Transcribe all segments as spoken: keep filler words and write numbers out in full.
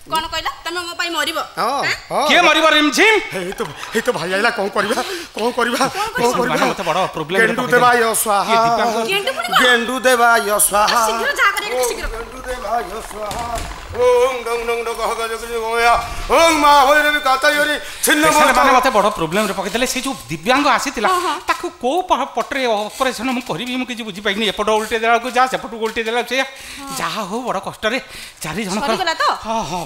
कौन कहला तमे मो पई मरिबो के मरिबो रिमझिम हे तो हे तो भाई आइला कोन करबा कोन करबा कोन करबा मते बड़ प्रॉब्लम गेंडू देबा यो स्वाहा गेंडू देबा यो स्वाहा शीघ्र जा करे शीघ्र गेंडू देबा यो स्वाहा ओम गंग नंग नग हग जग गोया ओम मा होय रे काता योरी छिन्न माने मते बड़ प्रॉब्लम रे पकेतले से जो दिव्यांग आसीतिला ताकू को पटरे ऑपरेशन मु करबी मु किछि बुझी पाइनी एपट उल्टे देला को जा सेपट उल्टे देला से जा हो बड़ कष्ट रे चारि जण सरी गला तो हां हां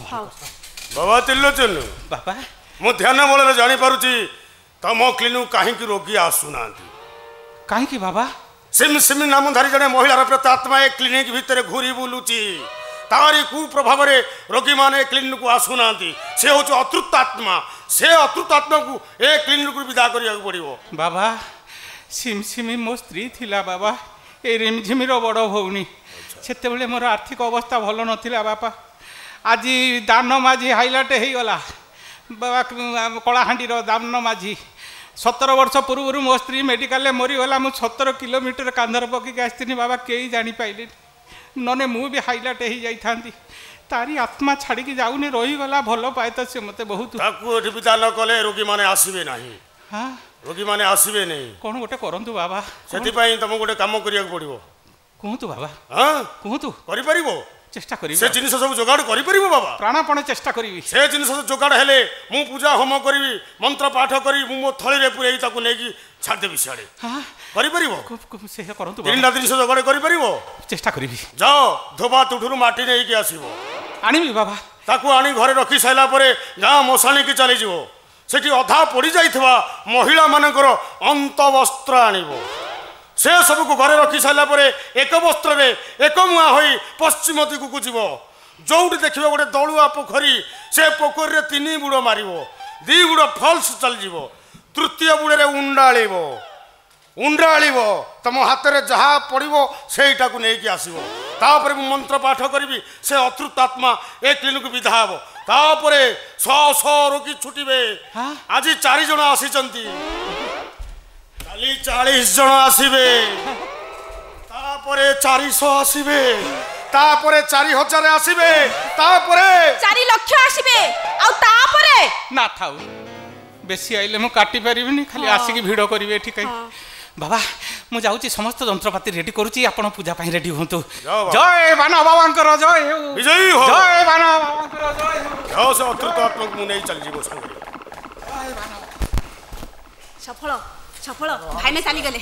बाबा तिल्लो चन्नु बाबा मु ध्यान बल रे जानि पारुची तम क्लिनिक काहे की रोगी आसुनांती काहे की बाबा सिम सिम नामधारी जने महिला प्रेतात्मा ए क्लिनिक भितर घूरी बुलुची तारी कुप्रभाव रोगी माने क्लिनिक को आसुनांती से हूँ अतृप्तात्मा से अतृप्तात्मा को ए क्लिनिक को विदा करिया पड़िबो बाबा सिम सिमी मो स्त्री थिला बाबा ए रिमझिमिर बड़ भौणी सेते बेले मोर आर्थिक अवस्था भल नथिला बापा आज दान माझी हाइलाइट हो गला बाबा कलाहांडीर दान माझी सतर वर्ष पूर्व मो स्त्री मेडिकल मरीगला मुझ सतर किलोमीटर कांधर पकईक आसती बाबा कई जापारे नने मु भी हाइलाइट हो जाती तारी आत्मा छाड़ी जाऊनी रहीगला भल पाए तो सी मत बहुत विदा न कले रोगी माने आसबे ना हाँ रोगी माने आसबे नहीं कौन गोटे करंतु बाबा से तुम गोटे कम करिया पड़ो कहतु बाबा हाँ कहतु कर चेष्टा करी से जिनिस सब जोगाड़ करि परिबो बाबा प्राणपण चेष्टा करी से जिनिस जोगाड़ हेले मु पूजा होम करी मंत्र पाठ करी मु मो थळी रे पुरै ताको नेकी छाड़ देबी सियाडे हां करि परिबो से करंतु तीन जिनिस जोगाड़ करि परिबो चेष्टा करी जाओ धोबा तुठुरु माटी नै की आसीबो आनिबी बाबा ताको आनी घरे रखी साइला परे गा मोसाणी की चली जिवो सेठी अधा पड़ी जाइथवा महिला मानकर अंत वस्त्र आनिबो से सब को घरे रखी सारा पर एक वस्त्र रे एक मुआ होई पश्चिम दिगु को जीव जोउटी देखिबो गोटे दलुआ पोखरी से पोखरी रे तीन बुड़ मारिबो दी बुड़ फॉल्स चल जीवो तृतीय बुड़े रे उंडाळिबो उंडाळिबो तम हाथ रे जहा पड़िबो सेटा को नेकी आसीबो तापर मु मंत्र पाठ करबी से अतृप्त आत्मा ए क्लिनिक विधा हबो तापरे सौ सौ रोगी छुटिबे आज चारि जण आसीचंती काली चालीस जन आसबे तापरे चारि सौ आसबे तापरे चारि हजार आसबे तापरे चारि लक्ष आसबे आ तापरे ना थाउ बेसी आइले मु काटी परिबिनी खाली आसिकी भिड़ करिवे एठी कई बाबा मु जाउची समस्त यंत्रपाती रेडी करूची आपण पूजा पई रेडी होंतु जय बाना बाबांकर जय हो विजयी हो जय बाना बाबांकर जय हो जाओ से अतृप्त आत्मा मु नै चल जीवो संग जय बाना सफल सफल भाई में चली गले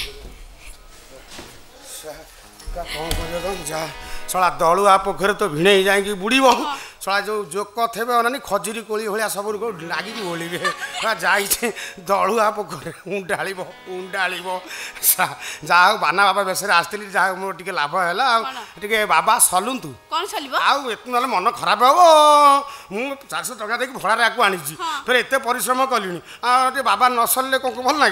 कौन कर जा सला दलुआ पोखर तो भिड़े जाएगी बुड़ब सला जो जोक थे अनानी खजुरी कोली भाया सब लगिक बोलिए जाइए दलुआ पोखर उंडाड़ उंडाड़ जा बाना बाबा बेस आसती जहाँ मोर टे लाभ है बाबा सलुतु कौन सलिबो आउ एत ना मन खराब हम मु चार सौ टका देकी भड़ा आकु आनी फिर एत परिश्रम कली आ बाबा न सल्ले कौन भल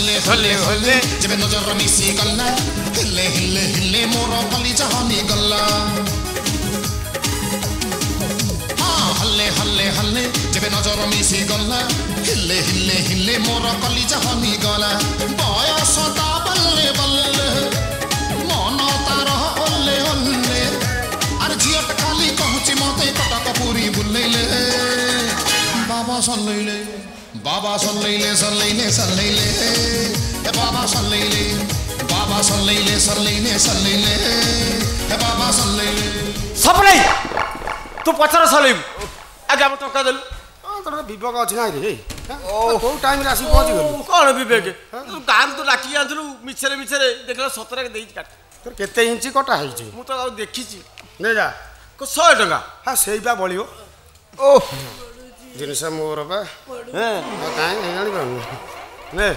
हल्ले हल्ले हल्ले जब नजर मिसी गला हिले हिले हिले मोर कली जहनी गला बयस ता बल्ले बल्ले मन तार ओल्ले ओल्ले अरे झियट खाली कहूची मते कटक पूरी बुल्लेले बाबा सल्लेले बाबा सल्लेले सल्लेले सल्लेले ए बाबा सल्लेले बाबा सल्लेले सल्लेले सल्लेले ए बाबा सल्लेले सपनै तू पछर सलेम आगे हम टका देल तोर विवेक अछि ना रे ओ को टाइम रे आसी पहुंच गेल कोन विवेक तू गाम तो लाठी आंथलु मिछरे मिछरे देखला सतरे देई काट तोर केते इंची कटा है छी मु तो देखिछि ने जा को सौ टका हां सेई बा बलियो ओ जिनस मोर बा हैं काई नै जानि बानु ने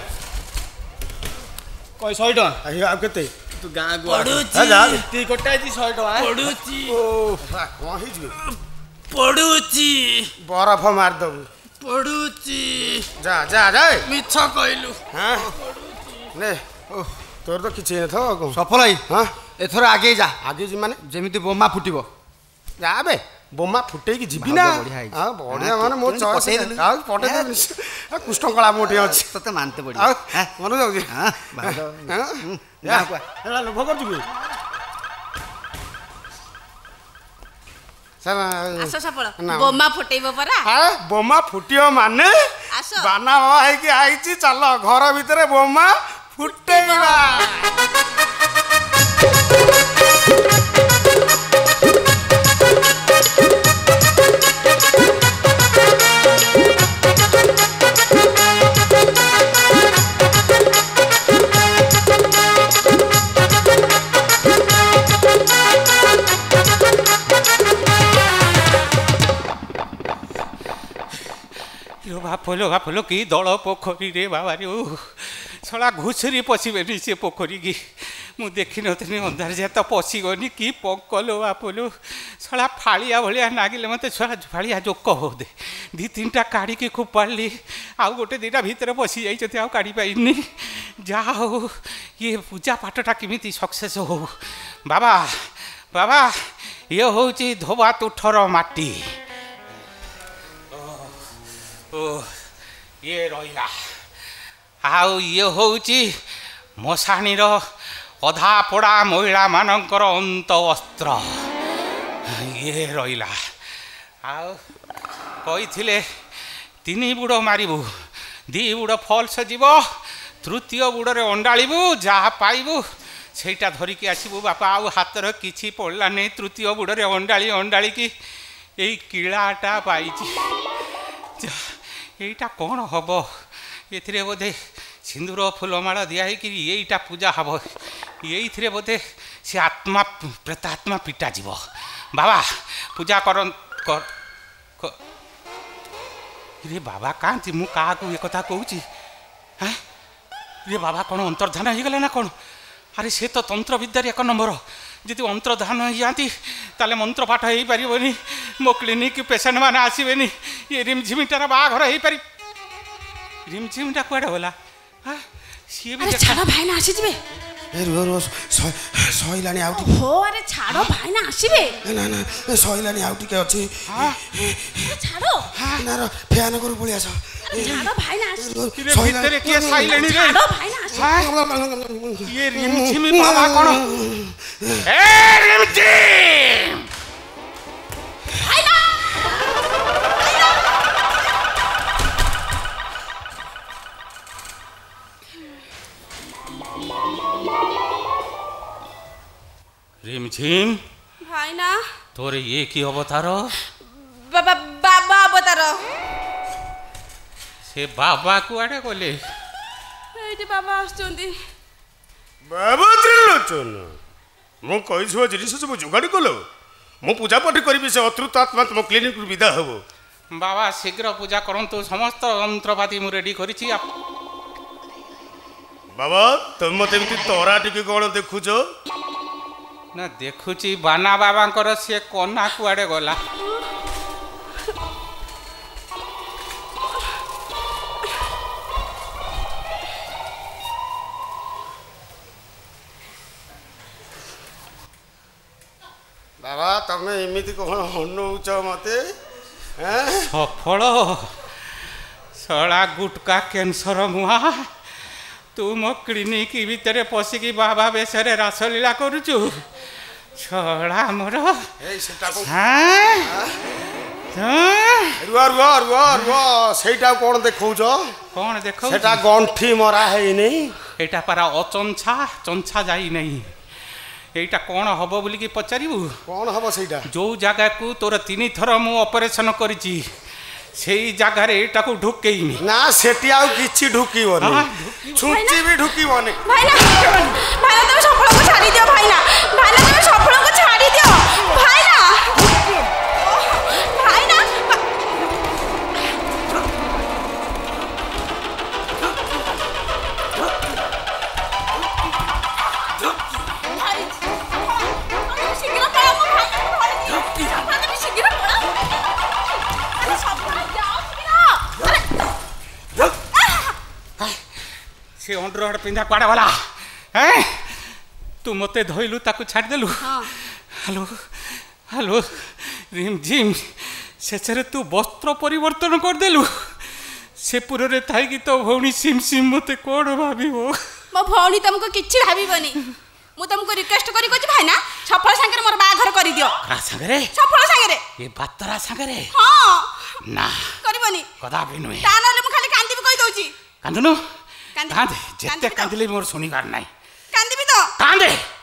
कोई सौ टका आ आ केते तू गां गु पडुची जा ती कोटा जी सौ टका पडुची ओ कोन ही जी पडुची बरफ मार दबु पडुची जा जा जा मिछ कहलु हां ने ओ तोर तो किछ न थो सफल आई हां एथर आगे जा आगे जी माने जेमिति बोमा फुटिबो जा बे बोमा फुटेई की जीबी ना हां बढ़िया माने मो चॉइस आ पटे दे आ कुष्ठ कला मोटे अछि तते मानते पड़ी हां मन जाउ जी हां हां या एला लोभ कर जुबे ଆସ ସଫଳ ନା। ବୋମା ଫୁଟେଇବ ପରା ଆଏ ବୋମା ଫୁଟିବ ମାନେ ଆସ ବାନା ବାବା ହେଇକି ଆଇଛି ଚାଲ ଘର ଭିତରେ ବୋମା ଫୁଟେଇବା। ବାପଲୋ ବାପଲୋ କି ଦଳ ପୋଖରୀରେ ବାବାରେ ଓ ଶଳା ଘୁଷୁରି ପଶିବେନି ସେ ପୋଖରୀ କି ମୁଁ ଦେଖିନଥିଲି ଅନ୍ଧାର ଯେ ତ ପଶିଗନି କି ପଙ୍କଲୋ ବାପଲୋ ଶଳା ଫାଳିଆ ଭଳିଆ ନାଗିଲେ ମୋତେ ଶଳା ଫାଳିଆ ଜୋକ ହଉ ଦେ ଦୁଇ ତିନିଟା କାଢ଼ିକି ଖୋପାଡ଼ିଲି ଆଉ ଗୋଟେ ଦୁଇଟା ଭିତରେ ପଶି ଯାଇଛନ୍ତି ଆଉ କାଢ଼ି ପାରିନି ଯାହା ହଉ ଇଏ ପୂଜା ପାଠଟା କେମିତି ସକ୍ସେସ୍ ହଉ ବାବା ବାବା ଇଏ ହେଉଛି ଧୋବା ତୁଠର ମାଟି ଓ ଇଏ ରହିଲା ଆଉ ଇଏ ହେଉଛି ମଶାଣିର ଅଧା ପୋଡ଼ା ମହିଳାମାନଙ୍କର ଅନ୍ତବସ୍ତ୍ର ଇଏ ରହିଲା ଆଉ କହିଥିଲେ ତିନି ବୁଡ଼ ମାରିବୁ ଦୁଇ ବୁଡ଼ ଫଲ୍ସ ଯିବ ତୃତୀୟ ବୁଡ଼ରେ ଅଣ୍ଡାଳିବୁ ଯାହା ପାଇବୁ ସେଇଟା ଧରିକି ଆସିବୁ ବାପା ଆଉ ହାତର କିଛି ପଡ଼ିଲାନି ତୃତୀୟ ବୁଡ଼ରେ ଅଣ୍ଡାଳି ଅଣ୍ଡାଳିକି ଏଇ କିଳାଟା ପାଇଛି এইটা କ'ଣ ହେବ ଏଥିରେ ବୋଧେ ସିନ୍ଦୁର ଫୁଲମାଳ ଦିଆ ହେଇକିରି ଏଇଟା ପୂଜା ହେବ ଏଇଥିରେ ବୋଧେ ସେ ଆତ୍ମା ପ୍ରେତାତ୍ମା ପିଟା ଯିବ ବାବା ପୂଜା କର ରେ ବାବା କାହାନ୍ତି ମୁଁ କାହାକୁ ଏ କଥା କହୁଛି ହଁ ରେ ବାବା କ'ଣ ଅନ୍ତର୍ଧାନ ହେଇଗଲେ ନା କ'ଣ ଆରେ ସେ ତ ତନ୍ତ୍ରବିଦ୍ୟାରେ ଏକ ନମ୍ବର ଯଦି ଅନ୍ତର୍ଧାନ ହେଇଯାଆନ୍ତି ତାହେଲେ ମନ୍ତ୍ର ପାଠ ହେଇପାରିବନି ମୋ କ୍ଲିନିକ୍ ପେସେଣ୍ଟ ମାନେ ଆସିବେନି ଇଏ ରିମଝିମିଟାର ବାହାଘର ହେଇପାରି ରିମଝିମିଟା କୁଆଡ଼େ ଗଲା ସିଏ ବି ଛାଡ଼ ଭାଇନା ଆସିଯିବେ ସଇଲାଣି ଆଉ ହୋ ଆରେ ଛାଡ଼ ଭାଇନା ଆସିବେ ନା ନା ସଇଲାଣି ଆଉ ଟିକେ ଅଛି ଛାଡ଼ ନା ଫ୍ୟାନ କରୁ ପଳେଇ ଆସ ଛାଡ଼ ଭାଇନା ଭିତରେ କିଏ ସାଇଲେଣି ରେ ଭାଇନା ଇଏ ରିମଝିମି ବାବା କ'ଣ ଏ ରିମଝିମ ଭାଇନା রিমঝিম ভাইনা তোর ইয়ে কি অবতার বাবা বাবা অবতার সে বাবা কুয়াড়ে গলে এইটি বাবা আসছেন বাবা ত্রিলোচন ମୁଁ କହିଥିବା ଜିନିଷ ସବୁ ଯୋଗାଡ଼ି କଲ ମୁଁ ପୂଜାପାଠ କରିବି ସେ ଅତୃପ୍ତ ଆତ୍ମା ତୁମ କ୍ଲିନିକରୁ ବିଦା ହେବ ବାବା ଶୀଘ୍ର ପୂଜା କରନ୍ତୁ ସମସ୍ତ ଯନ୍ତ୍ରପାତି ମୁଁ ରେଡ଼ି କରିଛି ବାବା ତମେ ମୋତେ ଏମିତି ତରା ଟିକେ କ'ଣ ଦେଖୁଛ ନା ଦେଖୁଛି ବାନା ବାବାଙ୍କର ସିଏ କନା କୁଆଡ଼େ ଗଲା ବାବା ତମେ ଏମିତି କ'ଣ ଅନଉଛ ମୋତେ ସଫଳ ଶଳା ଗୁଟକା କ୍ୟାନ୍ସର ମୁହା ତୁ ମୋ କ୍ଲିନିକ ଭିତରେ ପଶିକି ବାବା ବେଶରେ ରାସଲୀଳା କରୁଛୁ ଛଳା ମୋର ରୁହ ରୁହ ରୁହ ରୁହ ସେଇଟା କ'ଣ ଦେଖଉଛ କ'ଣ ଦେଖ ସେଟା ଗଣ୍ଠି ମରା ହେଇନି ଏଇଟା ପାରା ଅଚଞ୍ଛା ଚଞ୍ଛା ଯାଇନାହିଁ এইটা কোণ হব বলি কি পচারিবু কোণ হব সেইটা ଯେଉଁ ଜାଗାକୁ ତୋର ତିନି ଥର ମୁଁ ଅପରେସନ କରିଛି ସେଇ ଜାଗାରେ ଏଇଟାକୁ ଢୁକେଇନି ନା ସେଠି ଆଉ କିଛି ଢୁକିବନି ଛୁଞ୍ଚି ବି ଢୁକିବନି ଭାଇନା ଭାଇନା ତମେ ସଫଳକୁ ଛାଡ଼ି ଦିଅ ଭାଇନା ଭାଇନା ତମେ ସଫଳକୁ ଛାଡ଼ି ଦିଅ ଭାଇନା ଭାଇନା ସେ ଅଣ୍ଡରହଡ୍ ପିନ୍ଧା କୁଆଡ଼େ ଗଲା ହେଁ ତୁ ମୋତେ ଧଇଲୁ ତାକୁ ଛାଡ଼ିଦେଲୁ ହ୍ୟାଲୋ ହ୍ୟାଲୋ ରିମଝିମ୍ ଶେଷରେ ତୁ ବସ୍ତ୍ର ପରିବର୍ତ୍ତନ କରିଦେଲୁ ସେ ପୁରରେ ଥାଇକି ତୋ ଭଉଣୀ ସିମ୍ ସିମ୍ ମୋତେ କ'ଣ ଭାବିବ ମୋ ଭଉଣୀ ତମକୁ କିଛି ଭାବିବନି मु तुमको रिक्वेस्ट करी कोची भाई ना सफल संगे मोर बाघर करी दियो रा संगे सफल संगे ये बातरा संगे हां ना करबनी कदा भी नुहे ता नले मु खाली कांदी भी कहि दउची कांदनु कांदी कांदे जेते कांदिले मोर सुनी कार नाही कांदी भी तो कांदे